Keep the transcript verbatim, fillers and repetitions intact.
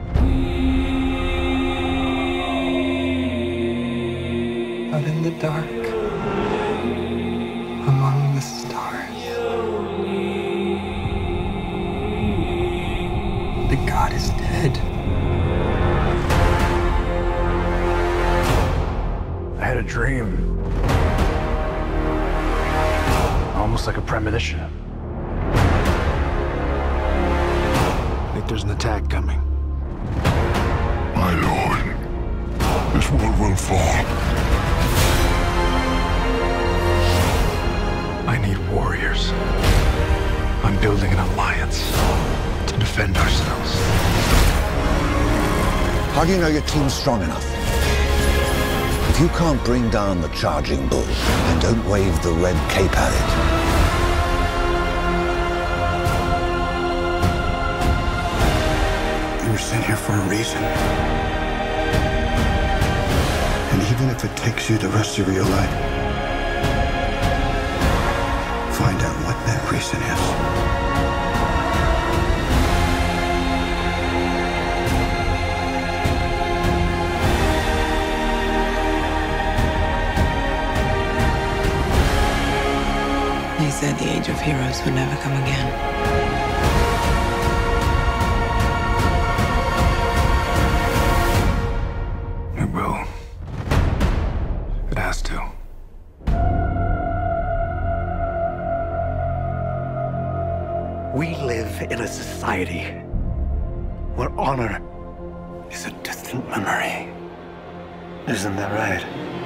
Out in the dark, among the stars, the god is dead. I had a dream. Almost like a premonition. I think there's an attack coming. My lord, this world will fall. I need warriors. I'm building an alliance to defend ourselves. How do you know your team's strong enough? If you can't bring down the charging bull, then don't wave the red cape at it. You were sent here for a reason. And even if it takes you the rest of your life, find out what that reason is. They said the age of heroes would never come again. It will. It has to. We live in a society where honor is a distant memory. Isn't that right?